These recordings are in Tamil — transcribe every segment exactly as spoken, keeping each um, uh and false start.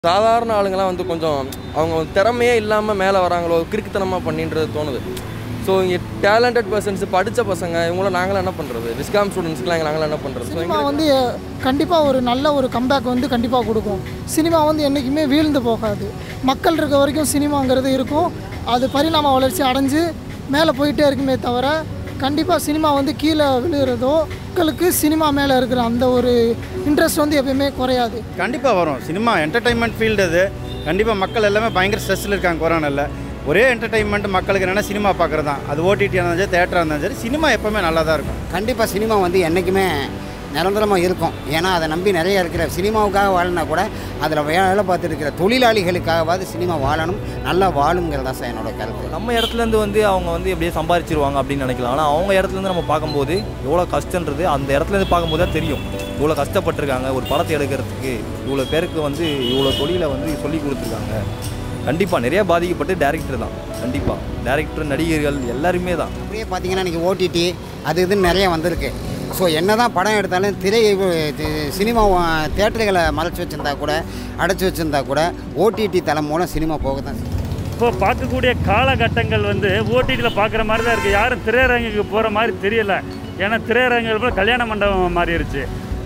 சாதாரண ஆளுங்கலாம் வந்து கொஞ்சம் அவங்க திறமையே இல்லாமல் மேலே வராங்களோ கிறுக்குத்தனமாக பண்ணின்றது தோணுது. ஸோ இங்கே டேலண்டட் பர்சன்ஸ் படித்த பசங்க இவங்களாம் நாங்களாம் என்ன பண்ணுறது, விஸ்காம் ஸ்டூடெண்ட்ஸ்க்குலாம் எங்கள் நாங்களாம் என்ன பண்ணுறது. ஸோ சினிமா வந்து கண்டிப்பாக ஒரு நல்ல ஒரு கம்பேக் வந்து கண்டிப்பாக கொடுக்கும். சினிமா வந்து என்றைக்குமே வீழ்ந்து போகாது. மக்கள் இருக்க வரைக்கும் சினிமாங்கிறது இருக்கும். அது பரிணாம வளர்ச்சி அடைஞ்சு மேலே போயிட்டே இருக்குமே தவிர கண்டிப்பாக சினிமா வந்து கீழே விழுகிறதோ மக்களுக்கு சினிமா மேலே இருக்கிற அந்த ஒரு இன்ட்ரெஸ்ட் வந்து எப்பயுமே குறையாது. கண்டிப்பாக வரும். சினிமா என்டர்டைன்மெண்ட் ஃபீல்டு அது. கண்டிப்பாக மக்கள் எல்லாமே பயங்கர ஸ்ட்ரெஸ்ஸில் இருக்காங்க கொரோனாவில். ஒரே என்டர்டைன்மெண்ட் மக்களுக்கு என்னென்னா சினிமா பார்க்குறது தான். அது ஓடிடியாக இருந்தாலும் சரி, தேட்டராக இருந்தாலும் சரி, சினிமா எப்போவுமே நல்லா தான் இருக்கும். கண்டிப்பாக சினிமா வந்து என்றைக்குமே நிரந்தரமாக இருக்கும். ஏன்னா அதை நம்பி நிறைய இருக்கிற சினிமாவுக்காக வாழனா கூட அதில் வேலை பார்த்துட்டு இருக்கிற தொழிலாளிகளுக்காகவாது சினிமா வாழணும், நல்லா வாழுங்கிறது தான் சார் என்னோட கருத்து. நம்ம இடத்துலேருந்து வந்து அவங்க வந்து எப்படியே சம்பாதிச்சிருவாங்க அப்படின்னு நினைக்கலாம். ஆனால் அவங்க இடத்துலேருந்து நம்ம பார்க்கும்போது எவ்வளோ கஷ்டன்றது அந்த இடத்துலேருந்து பார்க்கும்போது தான் தெரியும். இவ்வளோ கஷ்டப்பட்டுருக்காங்க ஒரு படத்தை எடுக்கிறதுக்கு, இவ்வளோ பேருக்கு வந்து இவ்வளோ தொழிலை வந்து சொல்லி கொடுத்துருக்காங்க. கண்டிப்பாக நிறையா பாதிக்கப்பட்டு டேரக்டர் தான். கண்டிப்பாக டேரக்டர், நடிகர்கள் எல்லாருமே தான். அப்படியே பார்த்தீங்கன்னா இன்றைக்கி ஓடிடி அது இதுன்னு நிறைய வந்திருக்கு. ஸோ என்ன தான் படம் எடுத்தாலும் திரை சினிமா தேட்டர்களை மறைச்சி வச்சுருந்தா கூட அடைச்சி வச்சுருந்தா கூட ஓடிடி தளம் மூலம் சினிமா போக தான். இப்போ பார்க்கக்கூடிய காலகட்டங்கள் வந்து ஓடிடியில் பார்க்குற மாதிரி தான் இருக்குது. யாரும் திரையரங்குக்கு போகிற மாதிரி தெரியலை. ஏன்னா திரையரங்குகள் போல் கல்யாண மண்டபம் மாறிடுச்சு.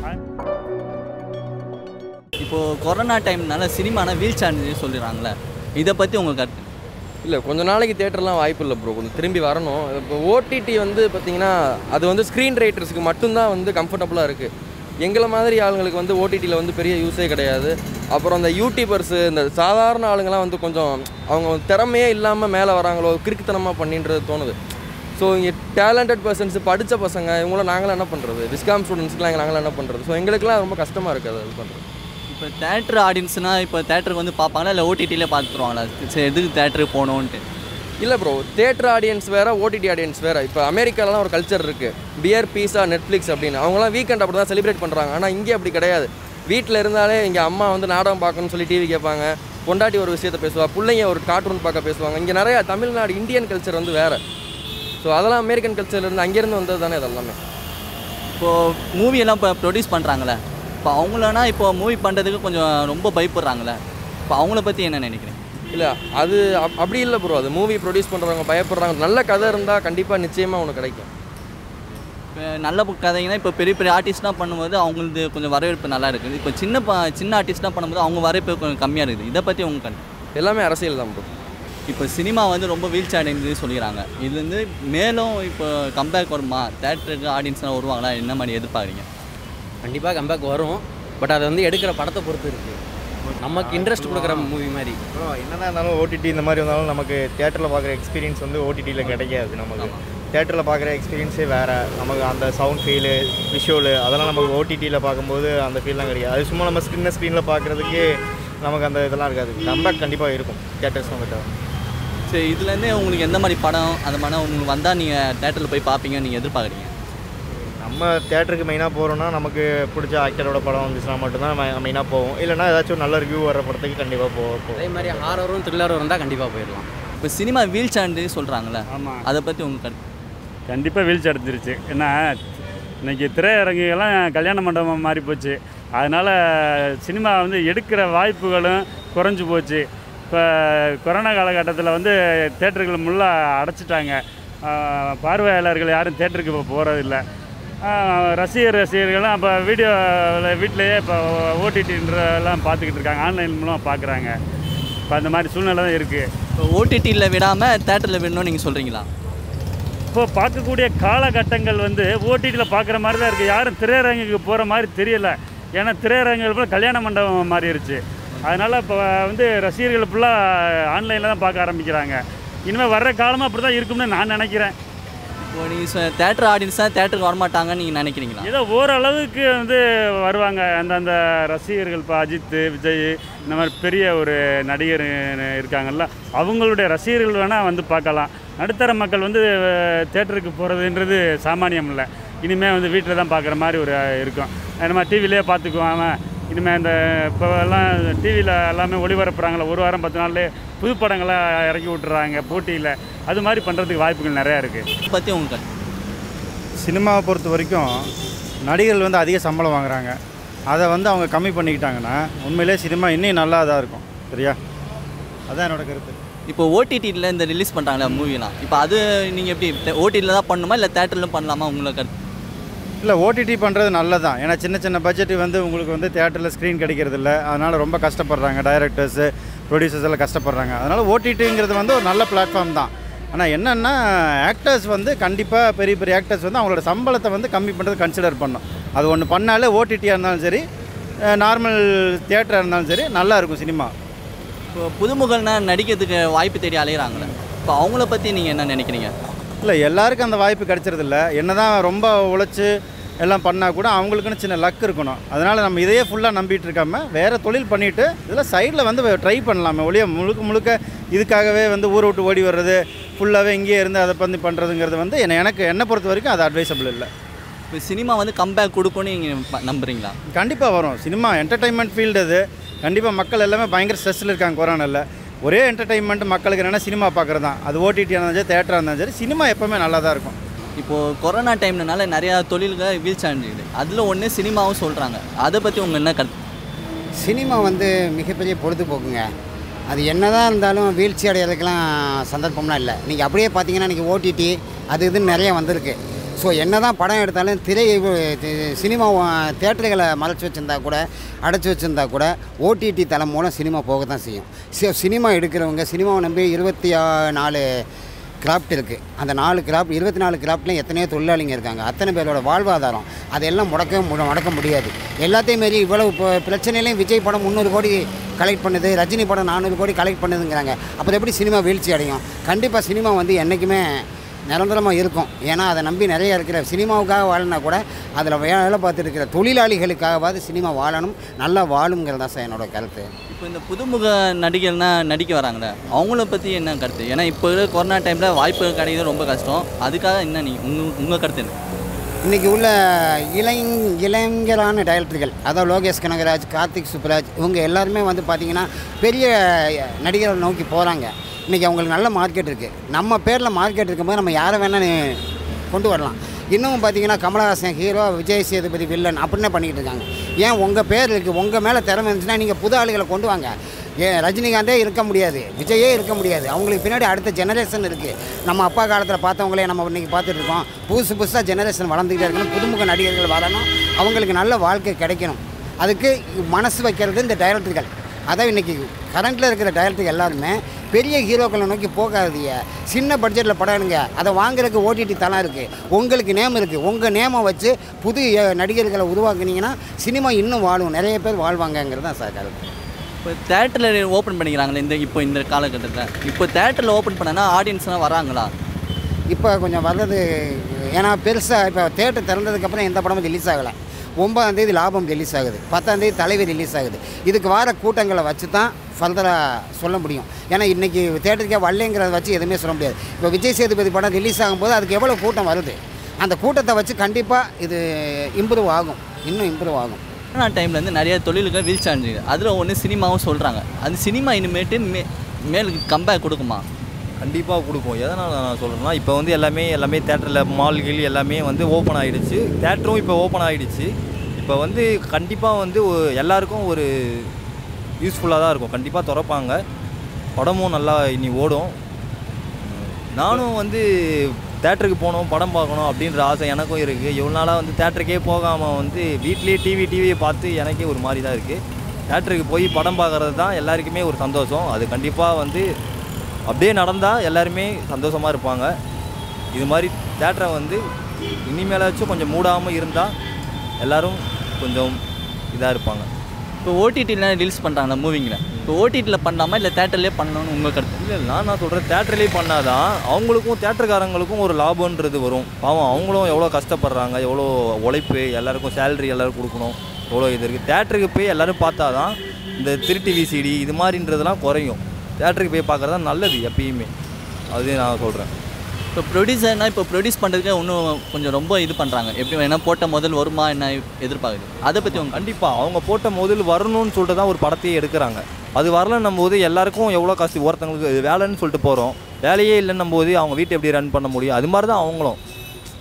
இப்போது கொரோனா டைம்னால சினிமான வீல் சேனல் சொல்லிடுறாங்களே, இதை பற்றி உங்கள் கருத்து? இல்லை, கொஞ்சம் நாளைக்கு தேட்டர்லாம் வாய்ப்பு இல்லை ப்ரோ, கொஞ்சம் திரும்பி வரணும். இப்போ ஓடிடி வந்து பார்த்திங்கன்னா அது வந்து ஸ்க்ரீன் ரைட்டர்ஸுக்கு மட்டும்தான் வந்து கம்ஃபர்டபுளாக இருக்குது. எங்களை மாதிரி ஆளுங்களுக்கு வந்து ஓடிடியில் வந்து பெரிய யூஸே கிடையாது. அப்புறம் அந்த யூடியூபர்ஸு, இந்த சாதாரண ஆளுங்கலாம் வந்து கொஞ்சம் அவங்க திறமையே இல்லாமல் மேலே வராங்களோ கிறுக்குத்தனமாக பண்ணின்றது தோணுது. ஸோ இங்கே டேலண்டட் பர்சன்ஸ் படித்த பசங்க இவங்களாம் நாங்களாம் என்ன பண்ணுறது, விஸ்காம் ஸ்டூடெண்ட்ஸ்க்குலாம் எங்கள் நாங்களாம் என்ன பண்ணுறது. ஸோ எங்களுக்குலாம் ரொம்ப கஷ்டமாக இருக்குது அது பண்ணுறது. இப்போ தேட்டர் ஆடியன்ஸ்னால் இப்போ தேட்டருக்கு வந்து பார்ப்பாங்களா இல்லை ஓடிடியில் பார்த்துருவாங்களா? சரி, எதுக்கு தேட்டருக்கு போகணுன்ட்டு? இல்லை ப்ரோ, தேட்டர் ஆடியன்ஸ் வேறு, ஓடிடி ஆடியன்ஸ் வேறு. இப்போ அமெரிக்காலலாம் ஒரு கல்ச்சர் இருக்குது, பியர் பீஸா நெட்ஃப்ளிக்ஸ் அப்படின்னு. அவங்களாம் வீக்கெண்ட் அப்படி தான் செலிப்ரேட் பண்ணுறாங்க. ஆனால் இங்கே அப்படி கிடையாது. வீட்டில் இருந்தாலே இங்கே அம்மா வந்து நாடகம் பார்க்கணும்னு சொல்லி டிவி கேட்பாங்க, பொண்டாட்டி ஒரு விஷயத்தை பேசுவாள், பிள்ளைங்க ஒரு கார்ட்டூன் பார்க்க பேசுவாங்க. இங்கே நிறையா தமிழ்நாடு இந்தியன் கல்ச்சர் வந்து வேறு. ஸோ அதெல்லாம் அமெரிக்கன் கல்ச்சர்லேருந்து அங்கேருந்து வந்தது தானே இதெல்லாமே. இப்போது மூவியெல்லாம் இப்போ ப்ரொடியூஸ் பண்ணுறாங்களே, இப்போ அவங்களனா இப்போ மூவி பண்ணுறதுக்கு கொஞ்சம் ரொம்ப பயப்படுறாங்களே, இப்போ அவங்கள பற்றி என்ன நினைக்கிறேன்? இல்லை, அது அப் அப்படி இல்லை ப்ரோ. அது மூவி ப்ரொடியூஸ் பண்ணுறவங்க பயப்படுறாங்க. நல்ல கதை இருந்தால் கண்டிப்பாக நிச்சயமாக ஒன்று கிடைக்கும். இப்போ நல்ல கதைங்கன்னா இப்போ பெரிய பெரிய ஆர்டிஸ்ட்லாம் பண்ணும்போது அவங்களுக்கு கொஞ்சம் வரவேற்பு நல்லா இருக்குது. இப்போ சின்ன ப சின்ன ஆர்டிஸ்ட்லாம் பண்ணும்போது அவங்க வரவேற்பு கொஞ்சம் கம்மியாக இருக்குது. இதை பற்றி உங்கள் கருத்து? எல்லாமே அரசியல் தான் ப்ரோ. இப்போ சினிமா வந்து ரொம்ப வீழ்ச்சி அடைந்து சொல்லிக்கிறாங்க. இதுலேருந்து மேலும் இப்போ கம்பேக் வருமா? தேட்டருக்கு ஆடியன்ஸ்லாம் வருவாங்களா? என்ன மாதிரி எதிர்பார்க்குறீங்க? கண்டிப்பாக கம்பேக் வரும். பட் அதை வந்து எடுக்கிற படத்தை பொறுத்து இருக்குது. நமக்கு இன்ட்ரெஸ்ட் கொடுக்குற மூவி மாதிரி அப்புறம் என்னதான் இருந்தாலும் ஓடிடி இந்த மாதிரி இருந்தாலும் நமக்கு தேட்டரில் பார்க்குற எக்ஸ்பீரியன்ஸ் வந்து ஓடிடியில் கிடைக்காது. நமக்கு தேட்டரில் பார்க்குற எக்ஸ்பீரியன்ஸே வேறு. நமக்கு அந்த சவுண்ட் ஃபீலு, விஷுவலு அதெல்லாம் நமக்கு ஓடிடியில் பார்க்கும்போது அந்த ஃபீல்லாம் கிடைக்காது. அது சும்மா நம்ம ஸ்க்ரீனில் ஸ்க்ரீனில் பார்க்குறதுக்கு நமக்கு அந்த இதெல்லாம் இருக்காது. கம்பேக் கண்டிப்பாக இருக்கும் தேட்டர்ஸ் வந்துட்டு. சரி, இதுலேருந்தே உங்களுக்கு எந்த மாதிரி படம் அந்த மாதிரி உங்களுக்கு வந்தால் நீங்கள் தேட்டரில் போய் பார்ப்பீங்கன்னு நீங்கள் எதிர்பார்க்குறீங்க? நம்ம தேட்டருக்கு மெயினாக போகிறோன்னா நமக்கு பிடிச்ச ஆக்டரோட படம் வந்துச்சுன்னா மட்டும்தான் நம்ம மெயினாக போவோம். இல்லைனா ஏதாச்சும் நல்ல ரிவ்யூ வர படத்துக்கு கண்டிப்பாக போவோம். அதே மாதிரி ஹாரரும் த்ரில்லரும் இருந்தால் கண்டிப்பாக போயிடலாம். இப்போ சினிமா வீழ்ச்சி அடைந்து சொல்கிறாங்களே, ஆமாம், அதை பற்றி உங்கள் கருத்து? கண்டிப்பாக வீழ்ச்சி அடைஞ்சிருச்சு. ஏன்னா இன்றைக்கி திரையரங்குகள்லாம் கல்யாண மண்டபம் மாறி போச்சு. அதனால் சினிமா வந்து எடுக்கிற வாய்ப்புகளும் குறைஞ்சி போச்சு. இப்போ கொரோனா காலகட்டத்தில் வந்து தேட்டர்கள் முள்ளாக அடைச்சிட்டாங்க. பார்வையாளர்கள் யாரும் தேட்டருக்கு இப்போ போகிறதில்ல. ரசிகர் ரசிகர்களும் அப்போ வீடியோவில் வீட்டிலையே இப்போ ஓடிடின்றெல்லாம் பார்த்துக்கிட்டு இருக்காங்க, ஆன்லைன் மூலமாக பார்க்குறாங்க. இப்போ அந்த மாதிரி சூழ்நிலை தான் இருக்குது. இப்போ ஓடிடியில் விடாமல் தேட்டரில் விடணும்னு நீங்கள் சொல்கிறீங்களா? இப்போ பார்க்கக்கூடிய காலகட்டங்கள் வந்து ஓடிடியில் பார்க்குற மாதிரி தான் இருக்குது. யாரும் திரையரங்குக்கு போகிற மாதிரி தெரியலை. ஏன்னா திரையரங்குகள் போல் கல்யாண மண்டபம் மாறிடுச்சு. அதனால் இப்போ வந்து ரசிகர்கள் ஃபுல்லாக ஆன்லைனில் தான் பார்க்க ஆரம்பிக்கிறாங்க. இனிமேல் வர்ற காலமாக அப்படி தான் இருக்கும்னு நான் நினைக்கிறேன். இப்போ நீங்கள் தேட்டர் ஆடியன்ஸ் தான் தேட்டருக்கு வரமாட்டாங்கன்னு நீங்கள் நினைக்கிறீங்களா? ஏதோ ஓரளவுக்கு வந்து வருவாங்க. அந்தந்த ரசிகர்கள் இப்போ அஜித், விஜய் இந்த மாதிரி பெரிய ஒரு நடிகர் இருக்காங்கல்ல, அவங்களுடைய ரசிகர்கள் வேணால் வந்து பார்க்கலாம். நடுத்தர மக்கள் வந்து தேட்டருக்கு போகிறதுன்றது சாமானியம் இல்லை. இனிமேல் வந்து வீட்டில் தான் பார்க்குற மாதிரி ஒரு இருக்கும். நம்ம டிவிலே பார்த்துக்குவாங்க. இனிமேல் இந்த இப்போ எல்லாம் டிவியில் எல்லாமே ஒளிபரப்புறாங்களே, ஒரு வாரம் பத்து நாள்லேயே புது படங்களை இறக்கி விட்டுறாங்க போட்டியில். அது மாதிரி பண்ணுறதுக்கு வாய்ப்புகள் நிறையா இருக்குது. பற்றி உங்களுக்கு? சினிமாவை பொறுத்த வரைக்கும் நடிகர்கள் வந்து அதிக சம்பளம் வாங்குறாங்க. அதை வந்து அவங்க கம்மி பண்ணிக்கிட்டாங்கன்னா உண்மையிலே சினிமா இன்னும் நல்லா தான் இருக்கும். சரியா? அதான் என்னோட கருத்து. இப்போ ஓடிடியில் இந்த ரிலீஸ் பண்ணுறாங்களே மூவிலாம், இப்போ அது நீங்கள் எப்படி ஓடிடியில் தான் பண்ணணுமா இல்லை தேட்டரிலும் பண்ணலாமா உங்களுக்கு கருத்து? இல்லை, ஓடிடி பண்ணுறது நல்லதான். ஏன்னா சின்ன சின்ன பட்ஜெட்டு வந்து உங்களுக்கு வந்து தேட்டரில் ஸ்க்ரீன் கிடைக்கிறது இல்லை. அதனால் ரொம்ப கஷ்டப்படுறாங்க டைரக்டர்ஸு, ப்ரொடியூசர்ஸ் எல்லாம் கஷ்டப்படுறாங்க. அதனால் ஓடிடிங்கிறது வந்து ஒரு நல்ல பிளாட்ஃபார்ம் தான். ஆனால் என்னென்னா ஆக்டர்ஸ் வந்து கண்டிப்பாக பெரிய பெரிய ஆக்டர்ஸ் வந்து அவங்களோட சம்பளத்தை வந்து கம்மி பண்ணுறது கன்சிடர் பண்ணணும். அது ஒன்று பண்ணாலே ஓடிடியாக இருந்தாலும் சரி, நார்மல் தியேட்டராக இருந்தாலும் சரி நல்லா இருக்கும் சினிமா. இப்போ புதுமுகல்னா நடிக்கிறதுக்கு வாய்ப்பு தேடி அலைகிறாங்களே, இப்போ அவங்கள பற்றி நீங்கள் என்ன நினைக்கிறீங்க? இல்லை, எல்லாருக்கும் அந்த வாய்ப்பு கிடைச்சறதில்ல. என்ன தான் ரொம்ப உழைச்சி எல்லாம் பண்ணால் கூட அவங்களுக்குன்னு சின்ன லக் இருக்கணும். அதனால் நம்ம இதையே ஃபுல்லாக நம்பிட்டு இருக்காமல் வேறு தொழில் பண்ணிவிட்டு இதில் சைடில் வந்து ட்ரை பண்ணலாமே ஒழிய முழுக்க முழுக்க இதுக்காகவே வந்து ஊரை விட்டு ஓடி வர்றது, ஃபுல்லாகவே இங்கேயே இருந்து அதை பண்ணி பண்ணுறதுங்கிறது வந்து என்ன எனக்கு என்னை பொறுத்த வரைக்கும் அது அட்வைசபிள் இல்லை. இப்போ சினிமா வந்து கம்பேக் கொடுக்கும்னு நீங்கள் நம்புறீங்களா? கண்டிப்பாக வரும். சினிமா என்டர்டெயின்மெண்ட் ஃபீல்டு அது. கண்டிப்பாக மக்கள் எல்லாமே பயங்கர ஸ்ட்ரெஸ்ஸில் இருக்காங்க கொரோனாவில். ஒரே என்டர்டெயின்மெண்ட் மக்களுக்கு என்னென்னா சினிமா பார்க்குறது தான். அது ஓடிடியாக இருந்தாலும் சரி, தேட்டராக இருந்தாலும் சரி, சினிமா எப்போவுமே நல்லா தான் இருக்கும். இப்போது கொரோனா டைம்னால நிறையா தொழில்கள் வீழ்ச்சி அடைஞ்சிது. அதில் ஒன்று சினிமாவும் சொல்கிறாங்க. அதை பற்றி உங்கள் என்ன கருத்து? சினிமா வந்து மிகப்பெரிய பொழுதுபோக்குங்க. அது என்ன தான் இருந்தாலும் வீழ்ச்சி அடைகிறதுக்கெலாம் சந்தர்ப்பம்லாம் இல்லை. நீங்கள் அப்படியே பார்த்தீங்கன்னா இன்றைக்கி ஓடிடி அது இதுன்னு நிறையா வந்திருக்கு. ஸோ என்ன தான் படம் எடுத்தாலும் திரை சினிமா தேட்டர்களை மறைச்சி வச்சுருந்தா கூட, அடைச்சி வச்சுருந்தா கூட ஓடிடி தளம் மூலம் சினிமா போக தான் செய்யும். ஸோ சினிமா எடுக்கிறவங்க சினிமாவை நம்பி இருபத்தி நாலு கிராஃப்ட் இருக்குது. அந்த நாலு கிராஃப்ட் இருபத்தி நாலு கிராஃப்ட்லேயும் எத்தனையோ தொழிலாளிங்க இருக்காங்க. அத்தனை பேரோட வாழ்வாதாரம் அதெல்லாம் முடக்க முடக்க முடியாது. எல்லாத்தையும் மாரி இவ்வளவு இப்போ பிரச்சனையிலையும் விஜய் படம் முந்நூறு கோடி கலெக்ட் பண்ணுது, ரஜினி படம் நானூறு கோடி கலெக்ட் பண்ணுதுங்கிறாங்க. அப்புறம் எப்படி சினிமா வீழ்ச்சி அடையும்? கண்டிப்பாக சினிமா வந்து என்றைக்குமே நிரந்தரமாக இருக்கும். ஏன்னா அதை நம்பி நிறைய இருக்கிற சினிமாவுக்காக வாழனா கூட அதில் வேலை பார்த்துட்டு இருக்கிற தொழிலாளிகளுக்காகவாது சினிமா வாழணும், நல்லா வாழுங்கிறது தான் சார் என்னோட கருத்து. இப்போ இந்த புதுமுக நடிகர்னா நடிக்க வராங்களே, அவங்கள பற்றி என்ன கருத்து? ஏன்னா இப்போ கொரோனா டைமில் வாய்ப்பு கிடைக்கிறது ரொம்ப கஷ்டம். அதுக்காக என்ன நீ உங்கள் உங்கள் கருத்து என்ன? இன்றைக்கி உள்ள இளைஞ இளைஞரான டைரக்டர்கள், அதாவது லோகேஷ் கனகராஜ், கார்த்திக் சுப்ராஜ், இவங்க எல்லாருமே வந்து பார்த்திங்கன்னா பெரிய நடிகரை நோக்கி போகிறாங்க. இன்றைக்கி அவங்களுக்கு நல்ல மார்க்கெட் இருக்குது. நம்ம பேரில் மார்க்கெட் இருக்கும்போது நம்ம யாரை வேணால் கொண்டு வரலாம். இன்னமும் பார்த்தீங்கன்னா கமலஹாசன் ஹீரோ, விஜய் சேதுபதி வில்லன் அப்படின்னு பண்ணிக்கிட்டு இருக்காங்க. ஏன் உங்கள் பேர் இருக்குது, உங்கள் மேலே திறமை இருந்துச்சுன்னா நீங்கள் புது ஆளுகளை கொண்டு வாங்க. ஏன் ரஜினிகாந்தே இருக்க முடியாது, விஜயே இருக்க முடியாது, அவங்களுக்கு பின்னாடி அடுத்த ஜெனரேஷன் இருக்குது. நம்ம அப்பா காலத்தில் பார்த்தவங்களே நம்ம இன்றைக்கி பார்த்துட்டு இருக்கோம். புதுசு புதுசாக ஜெனரேஷன் வளர்ந்துக்கிட்டே இருக்கணும். புதுமுக நடிகர்கள் வரணும், அவங்களுக்கு நல்ல வாழ்க்கை கிடைக்கணும். அதுக்கு மனசு வைக்கிறது இந்த டைரக்டர்கள். அதான் இன்றைக்கி கரண்ட்டில் இருக்கிற டைரக்டர்கள் எல்லாருமே பெரிய ஹீரோக்களை நோக்கி போகாதீங்க. சின்ன பட்ஜெட்டில் படம் எடுங்க. அதை வாங்குறதுக்கு ஓடிடி தளம் இருக்குது, உங்களுக்கு நேம் இருக்குது. உங்கள் நேமை வச்சு புது நடிகர்களை உருவாக்குனீங்கன்னா சினிமா இன்னும் வாழும், நிறைய பேர் வாழ்வாங்கங்கிறது தான் சார் கருத்து. இப்போ தேட்டரில் ஓப்பன் பண்ணிக்கிறாங்களே இந்த இப்போ இந்த காலகட்டத்தில், இப்போ தேட்டரில் ஓப்பன் பண்ணனா ஆடியன்ஸ்லாம் வராங்களா? இப்போ கொஞ்சம் வர்றது, ஏன்னா பெருசாக இப்போ தேட்டர் திறந்ததுக்கப்புறம் எந்த படமும் ரிலீஸ் ஆகலை. ஒன்பதாந்தேதி லாபம் ரிலீஸ் ஆகுது, பத்தாந்தேதி தலைவி ரிலீஸ் ஆகுது. இதுக்கு வர கூட்டங்களை வச்சு தான் ஃபர்தராக சொல்ல முடியும். ஏன்னா இன்றைக்கி தேட்டருக்கே வரலைங்கிறத வச்சு எதுவுமே சொல்ல முடியாது. இப்போ விஜய் சேதுபதி படம் ரிலீஸ் ஆகும்போது அதுக்கு எவ்வளோ கூட்டம் வருது, அந்த கூட்டத்தை வச்சு கண்டிப்பாக இது இம்ப்ரூவ் ஆகும், இன்னும் இம்ப்ரூவ் ஆகும். கொரோனா டைமில் வந்து நிறைய தொழில்கள் வீழ்ச்சி அடைஞ்சிது. அதில் ஒன்று சினிமாவும் சொல்கிறாங்க. அது சினிமா இனிமேட்டு மே மேலுக்கு கம்பேக் கொடுக்குமா? கண்டிப்பாக கொடுக்கும். எதனால் நான் சொல்கிறேன்னா, இப்போ வந்து எல்லாமே எல்லாமே தேட்டரில் மால்கள் எல்லாமே வந்து ஓப்பன் ஆகிடுச்சு. தேட்டரும் இப்போ ஓப்பன் ஆகிடுச்சு. இப்போ வந்து கண்டிப்பாக வந்து எல்லாருக்கும் ஒரு யூஸ்ஃபுல்லாக தான் இருக்கும். கண்டிப்பாக திறப்பாங்க, படமும் நல்லா இனி ஓடும். நானும் வந்து தேட்டருக்கு போகணும், படம் பார்க்கணும் அப்படின்ற ஆசை எனக்கும் இருக்குது. இவ்வளோ நாளாக வந்து தேட்டருக்கே போகாமல் வந்து வீட்லேயே டிவி டிவியை பார்த்து எனக்கே ஒரு மாதிரி தான் இருக்குது. தேட்டருக்கு போய் படம் பார்க்குறது தான் எல்லாருக்குமே ஒரு சந்தோஷம். அது கண்டிப்பாக வந்து அப்படியே நடந்தால் எல்லாருமே சந்தோஷமாக இருப்பாங்க. இது மாதிரி தேட்டரை வந்து இனிமேலாச்சும் கொஞ்சம் மூடாமல் இருந்தால் எல்லோரும் கொஞ்சம் இதாக இருப்பாங்க. இப்போ ஓடிடியில் ரிலீஸ் பண்ணுறாங்க மூவிங்கில், இப்போ ஓடிடியில் பண்ணாமல் இல்லை தேட்டர்லேயே பண்ணணும்னு உங்கள் கருத்து? இல்லை, நான் நான் சொல்கிறேன் தேட்டர்லேயே பண்ணால் தான் அவங்களுக்கும் தேட்டருக்காரங்களுக்கும் ஒரு லாபன்றது வரும். பாவம் அவங்களும் எவ்வளோ கஷ்டப்படுறாங்க, எவ்வளோ உழைப்பு, எல்லாருக்கும் சேலரி எல்லோரும் கொடுக்கணும், எவ்வளோ இது இருக்குது. தேட்டருக்கு போய் எல்லோரும் பார்த்தா தான் இந்த திருட்டு விசிடி இது மாதிரின்றதெல்லாம் குறையும். தேட்டருக்கு போய் பார்க்குறது தான் நல்லது எப்பயுமே, அது நான் சொல்கிறேன். இப்போ ப்ரொடியூசர்னால் இப்போ ப்ரொடியூஸ் பண்ணுறதுக்கு இன்னும் கொஞ்சம் ரொம்ப இது பண்ணுறாங்க. எப்படி வேணால் போட்ட முதல் வருமா என்ன எதிர்பார்க்குது, அதை பற்றி அவங்க கண்டிப்பாக அவங்க போட்ட முதல் வரணும்னு சொல்லிட்டு தான் ஒரு படத்தையே எடுக்கிறாங்க. அது வரலன்னும் போது எல்லாருக்கும் எவ்வளோ கஷ்டம். ஒருத்தங்களுக்கு வேலைன்னு சொல்லிட்டு போகிறோம், வேலையே இல்லைன்னும் போது அவங்க வீட்டை எப்படி ரன் பண்ண முடியும்? அது மாதிரி தான் அவங்களும்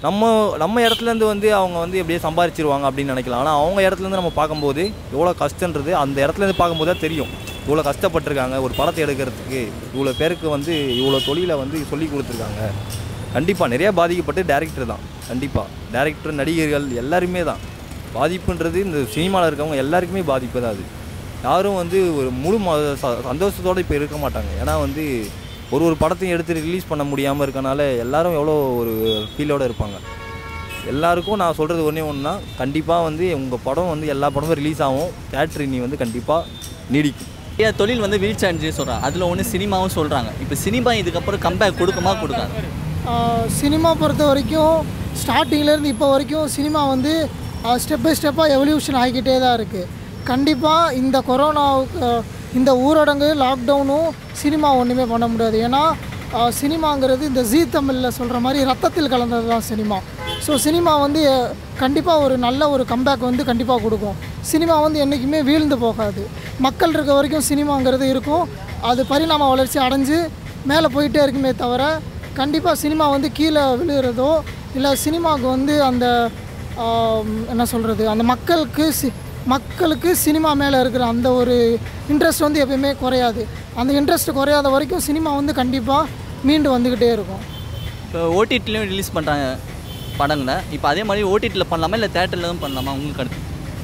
நம்ம நம்ம இடத்துலேருந்து வந்து அவங்க வந்து எப்படியே சம்பாரிச்சிருவாங்க அப்படின்னு நினைக்கலாம். ஆனால் அவங்க இடத்துலேருந்து நம்ம பார்க்கும்போது எவ்வளோ கஷ்டன்றது அந்த இடத்துலேருந்து பார்க்கும்போது தான் தெரியும். இவ்வளோ கஷ்டப்பட்டிருக்காங்க ஒரு படத்தை எடுக்கிறதுக்கு, இவ்வளோ பேருக்கு வந்து இவ்வளோ தொழிலை வந்து சொல்லி கொடுத்துருக்காங்க. கண்டிப்பாக நிறையா பாதிக்கப்பட்டு டேரக்டர் தான். கண்டிப்பாக டேரக்டர், நடிகர்கள் எல்லாருமே தான் பாதிப்புன்றது. இந்த சினிமாவில் இருக்கவங்க எல்லாருக்குமே பாதிப்பு தான். அது யாரும் வந்து ஒரு முழு சந்தோஷத்தோடு இப்போ இருக்க மாட்டாங்க. ஏன்னா வந்து ஒரு ஒரு படத்தையும் எடுத்து ரிலீஸ் பண்ண முடியாமல் இருக்கனால எல்லாரும் எவ்வளோ ஒரு ஃபீலோடு இருப்பாங்க. எல்லாருக்கும் நான் சொல்கிறது ஒன்றே ஒன்றுனா, கண்டிப்பாக வந்து உங்கள் படம் வந்து எல்லா படமும் ரிலீஸ் ஆகும், தேட்டர் இனி வந்து கண்டிப்பாக நீடிக்கும். ஏன் தொழில் வந்து வீழ்ச்சி அடைஞ்சு சொல்கிறாங்க, அதில் ஒன்று சினிமாவும் சொல்கிறாங்க. இப்போ சினிமா இதுக்கப்புறம் கம்பேக் கொடுக்குமா கொடுக்காது? சினிமா பொறுத்த வரைக்கும் ஸ்டார்டிங்லேருந்து இப்போ வரைக்கும் சினிமா வந்து ஸ்டெப் பை ஸ்டெப்பாக எவல்யூஷன் ஆகிக்கிட்டே தான் இருக்குது. கண்டிப்பாக இந்த கொரோனா இந்த ஊரடங்கு லாக்டவுனும் சினிமா ஒன்றுமே பண்ண முடியாது. ஏன்னா சினிமாங்கிறது இந்த ஜீ தமிழில் சொல்கிற மாதிரி ரத்தத்தில் கலந்தது தான் சினிமா. ஸோ சினிமா வந்து கண்டிப்பாக ஒரு நல்ல ஒரு கம்பேக் வந்து கண்டிப்பாக கொடுக்கும். சினிமா வந்து என்றைக்குமே வீழ்ந்து போகாது. மக்கள் இருக்க வரைக்கும் சினிமாங்கிறது இருக்கும். அது பரிணாம வளர்ச்சி அடைஞ்சு மேலே போயிட்டே இருக்குமே தவிர கண்டிப்பாக சினிமா வந்து கீழே விழுகிறதோ இல்லை சினிமாவுக்கு வந்து அந்த என்ன சொல்கிறது அந்த மக்களுக்கு சி மக்களுக்கு சினிமா மேலே இருக்கிற அந்த ஒரு இன்ட்ரெஸ்ட் வந்து எப்பயுமே குறையாது. அந்த இன்ட்ரெஸ்ட் குறையாத வரைக்கும் சினிமா வந்து கண்டிப்பாக மீண்டு வந்துக்கிட்டே இருக்கும். இப்போ ஓடிடிலையும் ரிலீஸ் பண்ணுறாங்க படங்களை. இப்போ அதே மாதிரி ஓடிடியில் பண்ணலாமா இல்லை தேட்டரில் தான் பண்ணலாமா உங்களுக்கு அடுத்து?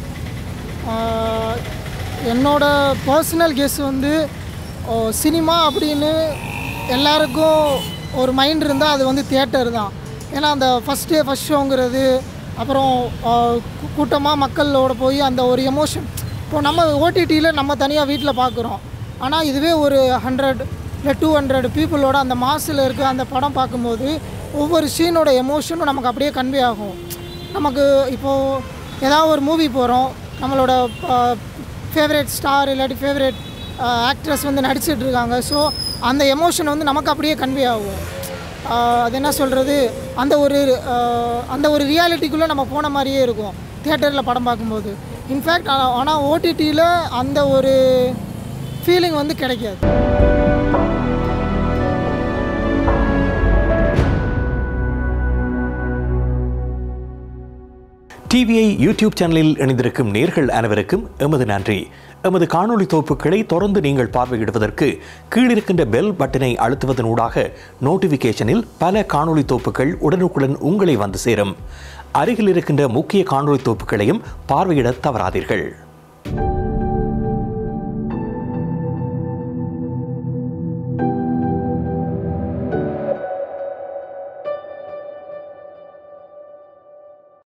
என்னோடய பர்சனல் கெஸ் வந்து சினிமா அப்படின்னு எல்லாருக்கும் ஒரு மைண்ட் இருந்தால் அது வந்து தியேட்டர் தான். ஏன்னா அந்த ஃபஸ்ட் டே ஃபஸ்ட் ஷோங்கிறது, அப்புறம் கூட்டமாக மக்களோட போய் அந்த ஒரு எமோஷன். இப்போது நம்ம ஓடிடியில் நம்ம தனியாக வீட்டில் பார்க்குறோம். ஆனால் இதுவே ஒரு ஹண்ட்ரட் இல்லை டூ ஹண்ட்ரட் பீப்புளோட அந்த மாசில் இருக்க அந்த படம் பார்க்கும்போது ஒவ்வொரு சீனோட எமோஷனும் நமக்கு அப்படியே கன்வே ஆகும். நமக்கு இப்போது ஏதாவது ஒரு மூவி போகிறோம், நம்மளோட ஃபேவரேட் ஸ்டார் இல்லாட்டி ஃபேவரேட் ஆக்ட்ரஸ் வந்து நடிச்சிட்ருக்காங்க. ஸோ அந்த எமோஷன் வந்து நமக்கு அப்படியே கன்வே ஆகும். அது என்ன சொல்கிறது, அந்த ஒரு அந்த ஒரு ரியாலிட்டிக்குள்ளே நம்ம போன மாதிரியே இருக்கும் தியேட்டரில் படம் பார்க்கும்போது. இன்ஃபேக்ட் ஆனால் ஓடிடியில் அந்த ஒரு ஃபீலிங் வந்து கிடைக்காது. டிவிஐ யூடியூப் சேனலில் இணைந்திருக்கும் நேர்கள் அனைவருக்கும் எமது நன்றி. எமது காணொளி தொகுப்புகளை தொடர்ந்து நீங்கள் பார்வையிடுவதற்கு கீழிருக்கின்ற பெல் பட்டனை அழுத்துவதனூடாக நோட்டிஃபிகேஷனில் பல காணொளி தொகுப்புகள் உடனுக்குடன் உங்களை வந்து சேரும். அருகில் இருக்கின்ற முக்கிய காணொளி தொகுப்புகளையும் பார்வையிட தவறாதீர்கள்.